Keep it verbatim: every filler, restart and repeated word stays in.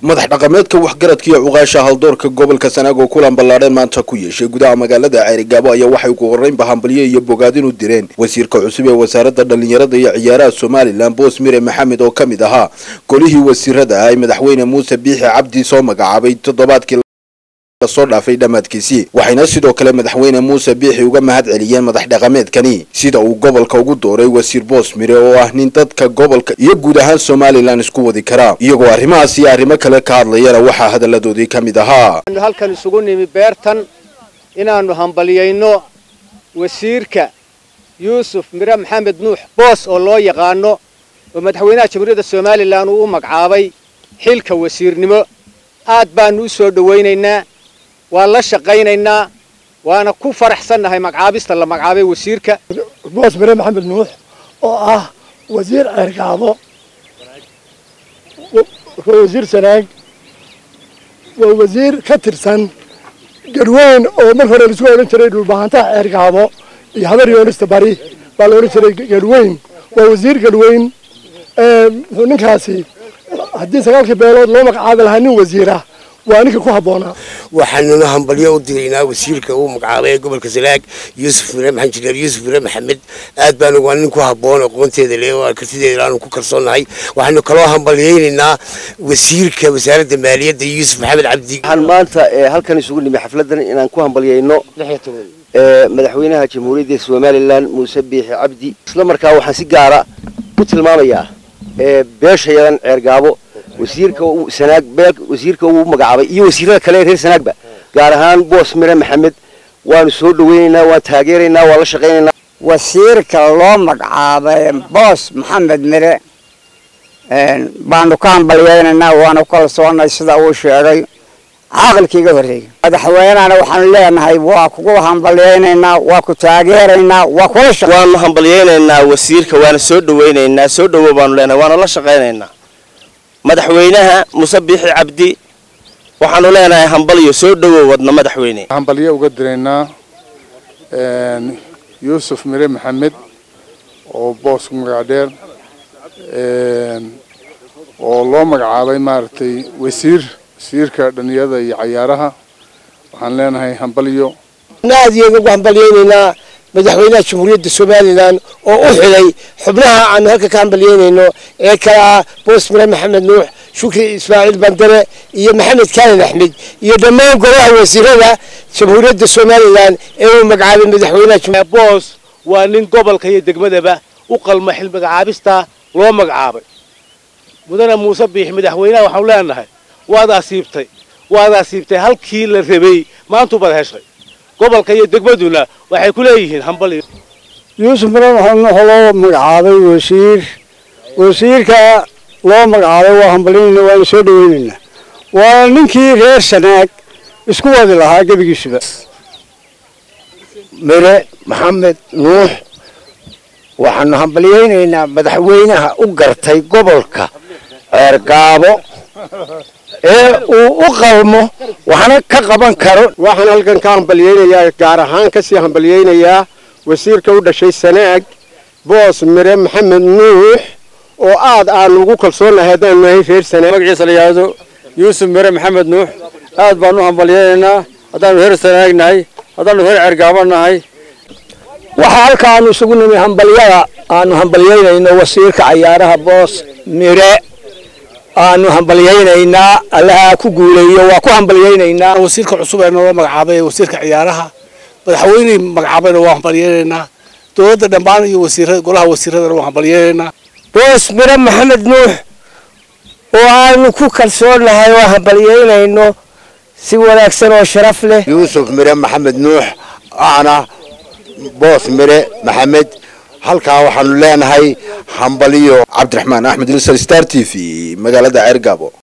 madax dhaqameedka waxgaradka iyo ugaasha haldoorka gobolka Sanaag oo kulan ballaaran maanta ku yeeshay gudaha magaalada Ceerigaabo ayaa waxay ugu horeyn bahambalyo iyo bogaadin u direen wasiirka cusub ee wasaaradda dhalinyarada iyo ciyaaraha Soomaaliland Boos Mire Maxamed oo kamid ahaa golihii wasiirada ay madaxweyne Muuse Biixi Cabdi soo magacaabay toddobaadkii soo dhaafay dhamaadkiisii waxayna sidoo kale madaxweyne Muuse Biixi uga mahad celiyeen madax dhaqameedkani sida uu gobolka ugu dooray wasiir Boos Mire oo ah nin dadka gobolka iyo guud ahaan Soomaaliland isku wadi kara iyagoo arrimahaas iyo arrimo kale ka hadlayana waxa hadaladoodii kamid ahaa halkan isugu nimi beertan inaanu hambaliyayno wasiirka Yuusuf Mire Maxamed Nuux Boos oo loo yaqaano oo madaxweynaha Jamhuuriyadda Soomaaliland uu magacaabay xilka wasiirnimo aad baan u soo dhaweynaynaa ولا شقينا وانا كو فرحسنahay magacaabista la magacaabay wasiirka Boos Mire Maxamed Nuux oo ah wasiir Ceerigaabo wasiir Sanaag waa wasiir ka tirsan garweyn oo mar hore isku oran jiray dhulbaanta Ceerigaabo iyo habar yoolista bari baa la oran jiray garweyn waa wasiir garweyn ee ninkaasi haddii sagaalkii beelood loo magacaabo lahaa nin wasiira وأنا كوها بونا. وحنا هم بليو دينا وسيرك ومقعبة قبل كسلاك يوسف مره محمد يوسف مره محمد أدبان وأنا كوها بونا قنت هذا اللي هو كرتي لانو كوكرسون هاي وحنا كلها هم بليينا وسيرك وزارة المالية يوسف محمد عبدي. هالمالت هل كان يسوون لي حفلتنا إن كوها بليينا مدحوينها جمهورية الصوماليلاند موسى بيحي عبدي. سلام ركاو حسيجارة قلت المامية بيش هيان عرقابو. وزيرك سناق بيك وزيرك ومقعبة إيه وزيرك كله غير سناق بقى قارهان بوس مره محمد ونسود وينا وتاجرنا ولا شقينا وزيرك الله مقعبة بوس محمد مره بانو كان بلينا وانا كل صونا يصدق وشعري عقل كي قبري هذا حوينا أنا وحن لنا هاي واكو هم بلينا واكو تاجرنا واكو شق وانا هم بلينا وزيرك وانا سود وينا سود وبانو لنا وانا لا شقينا مدحوينها موسى بيحي عبدي وحنو لنا همبليو سو دو ودنا مدحويني همبليو وقدرنا يوسف مره محمد oo boos magacdeer een oo loo magacaabay maartay wasiir wasiirka dhalinyarada iyo ciyaaraha waxaan leenahay hambaliyo naadiyeena ugu hambalyeynayna madaxweynaha Jamhuuriyadda Soomaaliland oo u xilay xubnaha aan halka ka hambalyeynayno ee kala Boos Mire Maxamed Nuux Shukri Ismaaciil Bandare iyo Maxamed Kaalin Axmed iyo dhammaan golaha wasiirada Jamhuuriyadda Soomaaliland ee uu magacaabay madaxweynaha Boos waa nin gobolka iyo degmadaba u qalma xil magacaabista loo magacaabay mudana Muuse Biixi madaxweynaha waxa uu leenahay waad asiibtay waad asiibtay halkii la rabay maanta bad heshay gobolka iyo degmaduna waxay ku leeyihiin hambaliyo Yuusuf Mire Maxamed loo magacaabay wasiir wasiirka loo magacaabay waa hambaliyayna waa soo dhaweynayna waa ninkii reer Sanaag isku wadi lahaa gabigiisuba Mire Maxamed Nuux waxaan hambaliyayna madaxweynaha u gartay gobolka Ceerigaabo ee uu u qalmo waxana ka qaban karo waxaan halkan ka hambaliyaynayaa gaar ahaan ka sii hambaliyaynayaa wasiirka u dhashay Sanaag Boos Mire Maxamed Nuux oo aad aan ugu kalsoonahay hadaan nahay reer Sanaag magaciisa la yiraahdo Yuusuf Mire Maxamed Nuux aad baan u hambaliyaynaynaa hadaan reer Sanaag nahay hadaan reer Ceerigaabo nahay waxa halkaan isugu nimi hambaliyada aanu hambalyeynayno wasiirka ciyaaraha Boos Mire aanu hambalyeynayna allaha ku guuleeyo waa ku hambalyeynayna wasiirka cusub ee noo magacaabay wasiirka ciyaaraha madaxweyne magacaabay waa hambalyeynayna dowladda dhammaan iyo wasiirada golaha wasiirada waa hambalyeynayna Boos Mire Maxamed Nuux oo aanu ku kalsoonahay waa hambalyeynayno si wanaagsan oo sharaf leh Yuusuf Mire Maxamed Nuux ana Boos Mire Maxamed halka waxaanu leenahay hambaliyo Cabdiraxmaan Axmed Star T V magaalada Ceerigaabo.